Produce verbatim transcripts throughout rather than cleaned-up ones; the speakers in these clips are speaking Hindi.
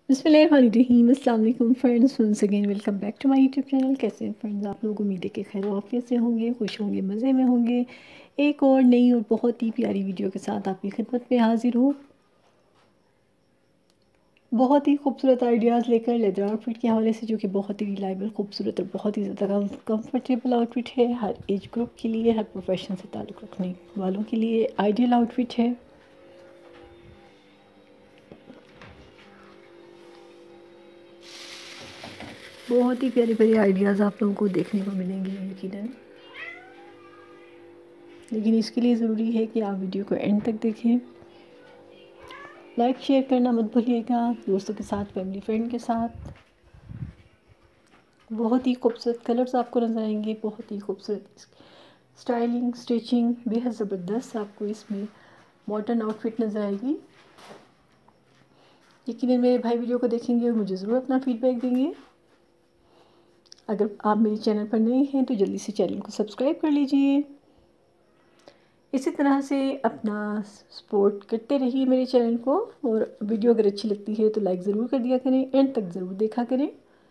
बिस्मिल्लाहिर्रहमानिर्रहीम। अस्सलाम वालेकुम friends, once again welcome back to my YouTube channel. कैसे हैं फ्रेंड्स आप लोग? उम्मीद है कि खैर आफियत से होंगे, खुश होंगे, मज़े में होंगे। एक और नई और बहुत ही प्यारी वीडियो के साथ आपकी खिदमत में हाजिर हूँ। बहुत ही खूबसूरत आइडियाज़ लेकर लेदर आउटफिट के हवाले से, जो कि बहुत ही रिलायबल, खूबसूरत और बहुत ही ज़्यादा कंफर्टेबल आउटफिट है। हर एज ग्रुप के लिए, हर प्रोफेशन से ताल्लुक़ रखने वालों के लिए आइडियल आउटफिट है। बहुत ही प्यारे प्यारे आइडियाज़ आप लोगों को देखने को मिलेंगे यकीनन, लेकिन इसके लिए ज़रूरी है कि आप वीडियो को एंड तक देखें। लाइक शेयर करना मत भूलिएगा, दोस्तों के साथ, फैमिली फ्रेंड के साथ। बहुत ही खूबसूरत कलर्स आपको नज़र आएंगे, बहुत ही खूबसूरत स्टाइलिंग, स्टिचिंग बेहद ज़बरदस्त आपको इसमें मॉडर्न आउटफिट नज़र आएगी। यकीनन मेरे भाई वीडियो को देखेंगे और मुझे ज़रूर अपना फीडबैक देंगे। अगर आप मेरे चैनल पर नए हैं तो जल्दी से चैनल को सब्सक्राइब कर लीजिए। इसी तरह से अपना सपोर्ट करते रहिए मेरे चैनल को, और वीडियो अगर अच्छी लगती है तो लाइक ज़रूर कर दिया करें, एंड तक ज़रूर देखा करें।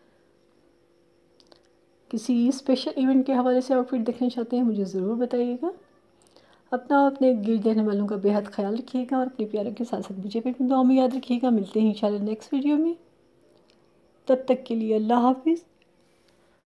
किसी स्पेशल इवेंट के हवाले से आउटफिट देखना चाहते हैं मुझे ज़रूर बताइएगा। अपना और अपने गिर्द रहने वालों का बेहद ख्याल रखिएगा, और अपने प्यारों के साथ साथ मुझे भी अपनी दुआ में याद रखिएगा। मिलते हैं इंशाल्लाह नेक्स्ट वीडियो में। तब तक के लिए अल्लाह हाफिज़।